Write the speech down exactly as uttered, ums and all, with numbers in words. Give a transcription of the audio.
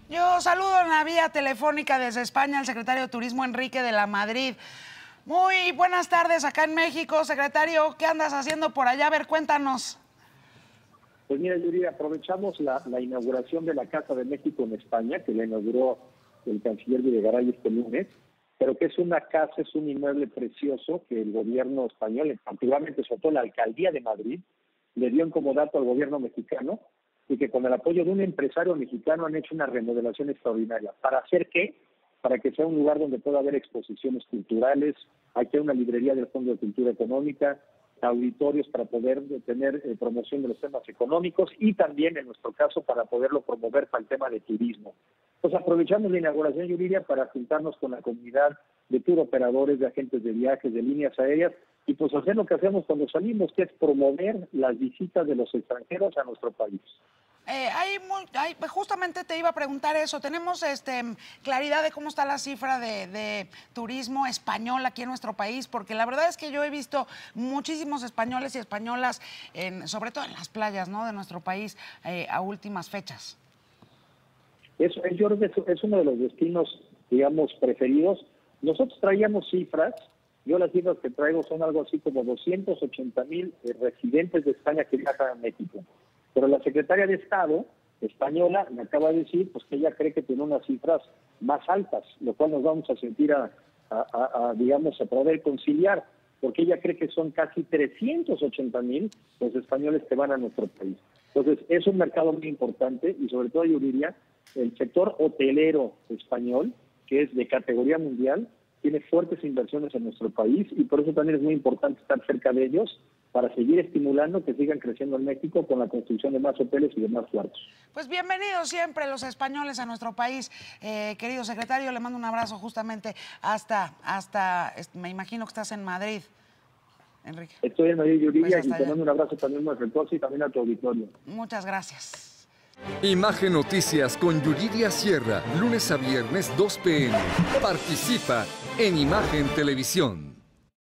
Yo saludo en la vía telefónica desde España al secretario de Turismo Enrique de la Madrid. Muy buenas tardes acá en México, secretario. ¿Qué andas haciendo por allá? A ver, cuéntanos. Pues mira, Yuri, aprovechamos la, la inauguración de la Casa de México en España, que la inauguró el canciller Videgaray este lunes, pero que es una casa, es un inmueble precioso que el gobierno español, particularmente sobre todo la Alcaldía de Madrid, le dio en comodato al gobierno mexicano, y que con el apoyo de un empresario mexicano han hecho una remodelación extraordinaria. ¿Para hacer qué? Para que sea un lugar donde pueda haber exposiciones culturales, aquí hay una librería del Fondo de Cultura Económica, auditorios para poder tener eh, promoción de los temas económicos y también, en nuestro caso, para poderlo promover para el tema de turismo. Pues aprovechamos la inauguración, Yuridia, para juntarnos con la comunidad de tour operadores, de agentes de viajes, de líneas aéreas, y pues hacer lo que hacemos cuando salimos, que es promover las visitas de los extranjeros a nuestro país. Eh, hay, muy, hay, justamente te iba a preguntar eso. ¿Tenemos este, claridad de cómo está la cifra de, de turismo español aquí en nuestro país? Porque la verdad es que yo he visto muchísimos españoles y españolas, en, sobre todo en las playas, ¿no?, de nuestro país, eh, a últimas fechas. Eso, yo creo que es, es uno de los destinos, digamos, preferidos. Nosotros traíamos cifras. Yo las cifras que traigo son algo así como doscientos ochenta mil eh, residentes de España que viajan a México. Pero la secretaria de Estado española me acaba de decir pues que ella cree que tiene unas cifras más altas, lo cual nos vamos a sentir a, a, a, a digamos, a poder conciliar, porque ella cree que son casi trescientos ochenta mil los españoles que van a nuestro país. Entonces, es un mercado muy importante y sobre todo, yo diría, el sector hotelero español, que es de categoría mundial, tiene fuertes inversiones en nuestro país y por eso también es muy importante estar cerca de ellos para seguir estimulando que sigan creciendo en México con la construcción de más hoteles y de más cuartos. Pues bienvenidos siempre los españoles a nuestro país. Eh, querido secretario, le mando un abrazo justamente hasta, hasta, me imagino que estás en Madrid, Enrique. Estoy en Madrid, Yuridia, Pues y te mando un abrazo también muy afectuoso y también a tu auditorio. Muchas gracias. Imagen Noticias con Yuridia Sierra, lunes a viernes dos p m Participa en Imagen Televisión.